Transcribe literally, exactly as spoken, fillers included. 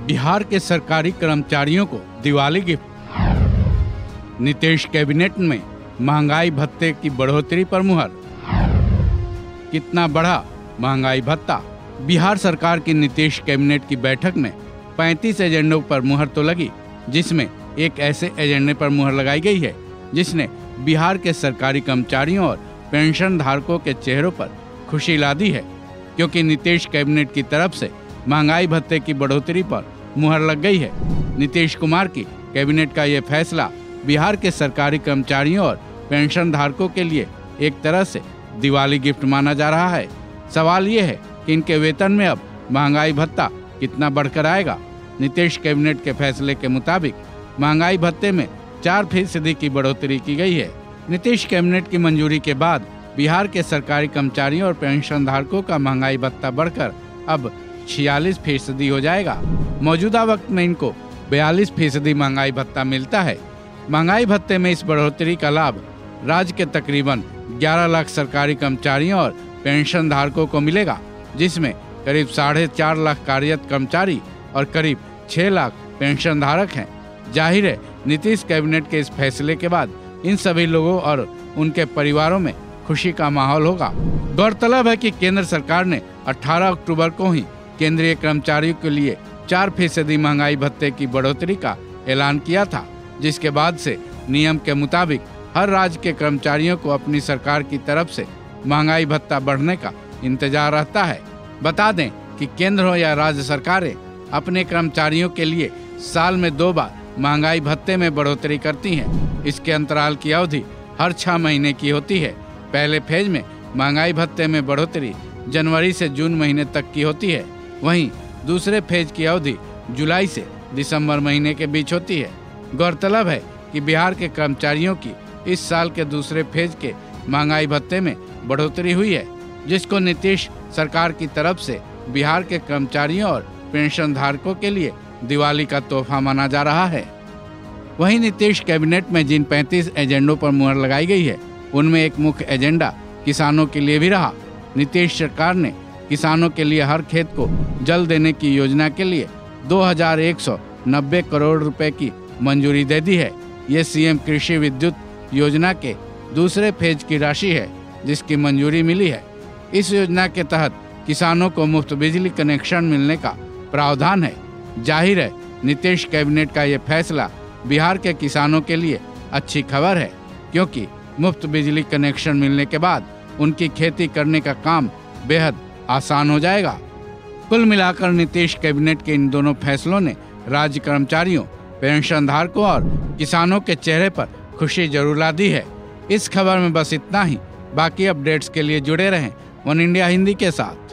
बिहार के सरकारी कर्मचारियों को दिवाली गिफ्ट। नीतीश कैबिनेट में महंगाई भत्ते की बढ़ोतरी पर मुहर। कितना बढ़ा महंगाई भत्ता? बिहार सरकार की नीतीश कैबिनेट की बैठक में पैंतीस एजेंडों पर मुहर तो लगी, जिसमें एक ऐसे एजेंडे पर मुहर लगाई गई है जिसने बिहार के सरकारी कर्मचारियों और पेंशन धारकों के चेहरों पर खुशी ला दी है, क्योंकि नीतीश कैबिनेट की तरफ से महंगाई भत्ते की बढ़ोतरी पर मुहर लग गई है। नीतीश कुमार की कैबिनेट का ये फैसला बिहार के सरकारी कर्मचारियों और पेंशन धारकों के लिए एक तरह से दिवाली गिफ्ट माना जा रहा है। सवाल ये है कि इनके वेतन में अब महंगाई भत्ता कितना बढ़कर आएगा। नीतीश कैबिनेट के फैसले के मुताबिक महंगाई भत्ते में चार फीसदी की बढ़ोतरी की गई है। नीतीश कैबिनेट की मंजूरी के बाद बिहार के सरकारी कर्मचारियों और पेंशन धारकों का महंगाई भत्ता बढ़कर अब छियालीस फीसदी हो जाएगा। मौजूदा वक्त में इनको बयालीस फीसदी महंगाई भत्ता मिलता है। महंगाई भत्ते में इस बढ़ोतरी का लाभ राज्य के तकरीबन ग्यारह लाख सरकारी कर्मचारियों और पेंशन धारकों को मिलेगा, जिसमें करीब साढ़े चार लाख कार्यरत कर्मचारी और करीब छह लाख पेंशन धारक हैं। जाहिर है, नीतीश कैबिनेट के इस फैसले के बाद इन सभी लोगों और उनके परिवारों में खुशी का माहौल होगा। गौरतलब है कि केंद्र सरकार ने अठारह अक्टूबर को ही केंद्रीय कर्मचारियों के लिए चार फीसदी महंगाई भत्ते की बढ़ोतरी का ऐलान किया था, जिसके बाद से नियम के मुताबिक हर राज्य के कर्मचारियों को अपनी सरकार की तरफ से महंगाई भत्ता बढ़ने का इंतजार रहता है। बता दें कि केंद्र हो या राज्य सरकारें अपने कर्मचारियों के लिए साल में दो बार महंगाई भत्ते में बढ़ोतरी करती हैं। इसके अंतराल की अवधि हर छह महीने की होती है। पहले फेज में महंगाई भत्ते में बढ़ोतरी जनवरी से जून महीने तक की होती है। वहीं दूसरे फेज की अवधि जुलाई से दिसंबर महीने के बीच होती है। गौरतलब है कि बिहार के कर्मचारियों की इस साल के दूसरे फेज के महंगाई भत्ते में बढ़ोतरी हुई है, जिसको नीतीश सरकार की तरफ से बिहार के कर्मचारियों और पेंशन धारकों के लिए दिवाली का तोहफा माना जा रहा है। वहीं नीतीश कैबिनेट में जिन पैंतीस एजेंडों पर मुहर लगाई गई है, उनमें एक मुख्य एजेंडा किसानों के लिए भी रहा। नीतीश सरकार ने किसानों के लिए हर खेत को जल देने की योजना के लिए दो हजार एक सौ नब्बे करोड़ रुपए की मंजूरी दे दी है। ये सीएम कृषि विद्युत योजना के दूसरे फेज की राशि है, जिसकी मंजूरी मिली है। इस योजना के तहत किसानों को मुफ्त बिजली कनेक्शन मिलने का प्रावधान है। जाहिर है, नीतीश कैबिनेट का ये फैसला बिहार के किसानों के लिए अच्छी खबर है, क्योंकि मुफ्त बिजली कनेक्शन मिलने के बाद उनकी खेती करने का काम बेहद आसान हो जाएगा। कुल मिलाकर नीतीश कैबिनेट के इन दोनों फैसलों ने राज्य कर्मचारियों, पेंशन धारकों और किसानों के चेहरे पर खुशी जरूर ला दी है। इस खबर में बस इतना ही। बाकी अपडेट्स के लिए जुड़े रहें वन इंडिया हिंदी के साथ।